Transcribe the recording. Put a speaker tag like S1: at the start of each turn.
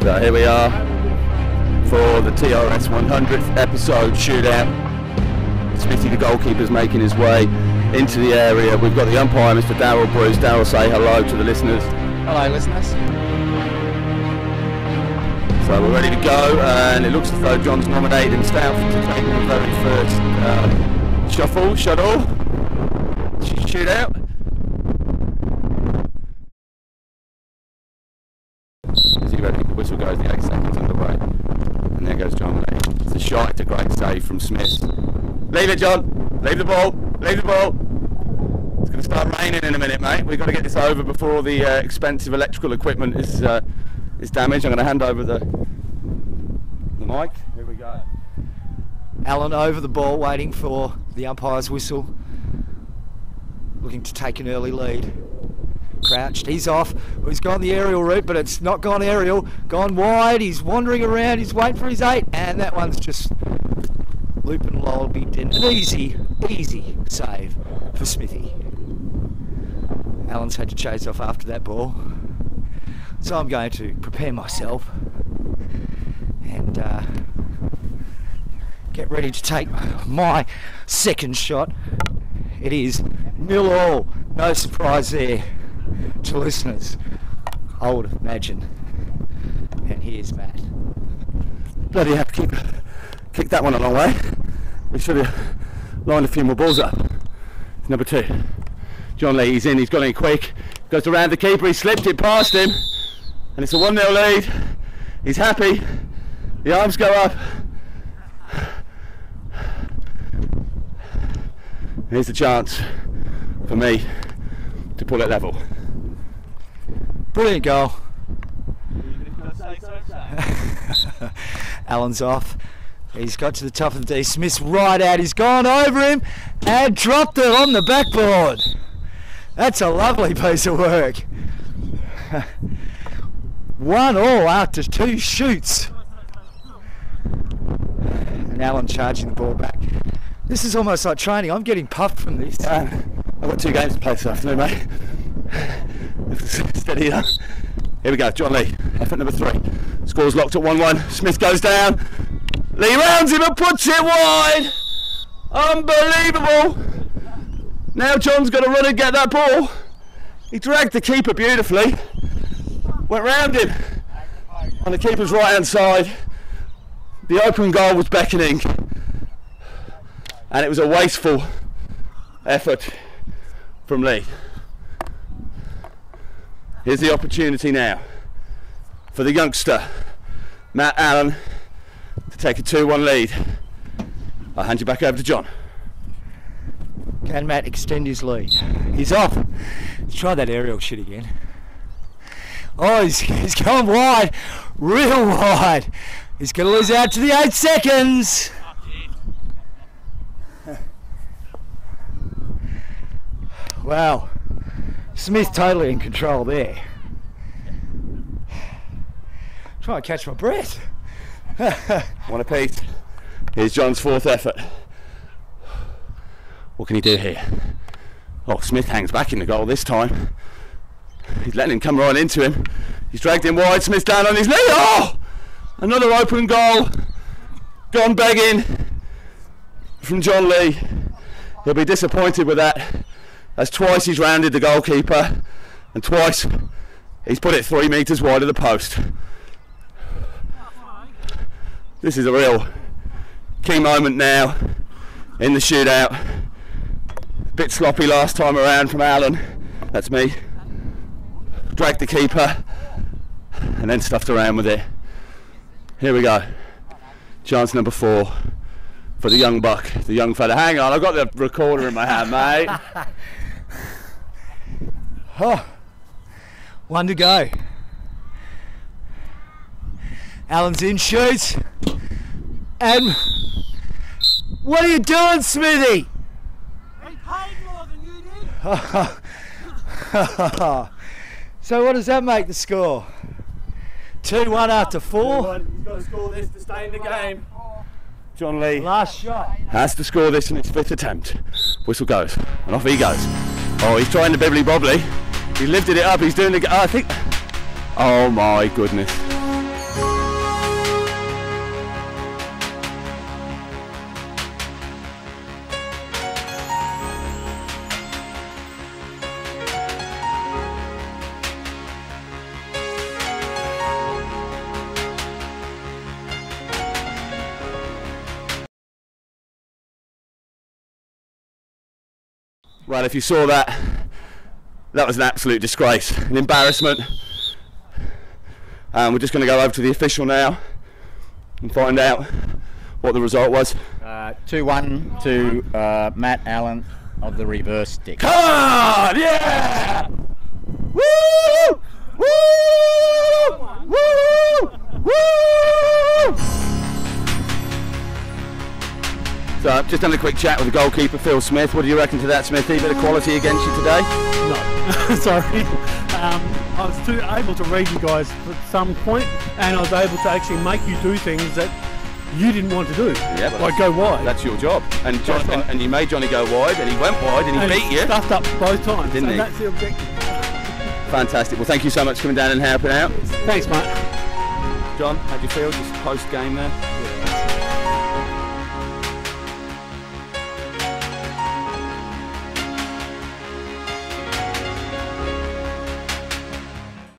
S1: So here we are for the TRS 100th episode shootout. Smithy, the goalkeeper's making his way into the area. We've got the umpire, Mr. Darryl Bruce. Darryl, say hello to the listeners.
S2: Hello, listeners.
S1: So we're ready to go, and it looks as though John's nominated himself to take the very first shuttle, shootout. Is he ready? The whistle goes, the 8 seconds underway. And there goes John Lee. It's a shot, it's a great save from Smith. Leave it, John. Leave the ball. Leave the ball. It's going to start raining in a minute, mate. We've got to get this over before the expensive electrical equipment is damaged. I'm going to hand over the mic. Here we go.
S2: Alan over the ball, waiting for the umpire's whistle. Looking to take an early lead. Crouched, he's off. He's gone the aerial route, but it's not gone aerial. Gone wide, he's wandering around, he's waiting for his 8, and that one's just loop and lolled in. An easy save for Smithy. Alan's had to chase off after that ball. So I'm going to prepare myself and get ready to take my second shot. It is 0-0, no surprise there to listeners, I would imagine. And here's Matt.
S1: Bloody hell, kicked that one a long way. We should have lined a few more balls up. Number 2. John Lee, he's in, he's got in quick. Goes around the keeper, he slipped it past him. And it's a 1-0 lead. He's happy. The arms go up. Here's the chance for me to pull it level.
S2: Brilliant goal. Alan's off. He's got to the top of the D. Smith's right out. He's gone over him and dropped it on the backboard. That's a lovely piece of work. 1-1 after 2 shoots. And Alan charging the ball back. This is almost like training. I'm getting puffed from this.
S1: I've got 2 games to play this afternoon, mate. Steady up. Here we go, John Lee, effort number 3. Score's locked at 1-1. Smith goes down. Lee rounds him and puts it wide. Unbelievable. Now John's got to run and get that ball. He dragged the keeper beautifully. Went round him on the keeper's right hand side. The open goal was beckoning, and it was a wasteful effort from Lee. Here's the opportunity now for the youngster Matt Allen to take a 2-1 lead. I'll hand you back over to John.
S2: Can Matt extend his lead? He's off. Let's try that aerial shit again. Oh, he's gone wide, real wide. He's going to lose out to the 8 seconds. Wow, Smith totally in control there. Try and catch my breath.
S1: One apiece. Here's John's 4th effort. What can he do here? Oh, Smith hangs back in the goal this time. He's letting him come right into him. He's dragged him wide. Smith's down on his knee. Oh! Another open goal. Gone begging from John Lee. He'll be disappointed with that. That's twice he's rounded the goalkeeper, and twice he's put it 3 metres wide of the post. This is a real key moment now in the shootout. Bit sloppy last time around from Alan. That's me. Dragged the keeper and then stuffed around with it. Here we go. Chance number 4 for the young buck, the young fella. Hang on, I've got the recorder in my hand, mate.
S2: Oh, 1 to go. Alan's in, shoots. And what are you doing, Smithy?
S3: I paid more than you did.
S2: So what does that make the score? 2-1 after 4.
S1: He's got to score this to stay in the game. John Lee
S2: Last shot.
S1: has to score this in his 5th attempt. Whistle goes, and off he goes. Oh, he's trying the bibbly bobbly. He lifted it up, he's doing the... I think... Oh my goodness. Well, if you saw that, that was an absolute disgrace, an embarrassment. We're just going to go over to the official now and find out what the result was.
S4: 2-1 to Matt Allen of the reverse stick.
S1: Come on! Yeah! Woo! Woo! Woo! Woo! So I've just done a quick chat with the goalkeeper, Phil Smith. What do you reckon to that, Smithy? Bit of quality against you today?
S5: No, sorry. I was able to read you guys at some point, and I was able to actually make you do things that you didn't want to do.
S1: Yeah,
S5: like go wide.
S1: That's your job. And
S5: That's right.
S1: and you made Johnny go wide, and he went wide, and he beat you.
S5: Stuffed up both times,
S1: Didn't he?
S5: That's the objective.
S1: Fantastic. Well, thank you so much for coming down and helping out.
S5: Thanks, mate.
S1: John, how'd you feel just post game there?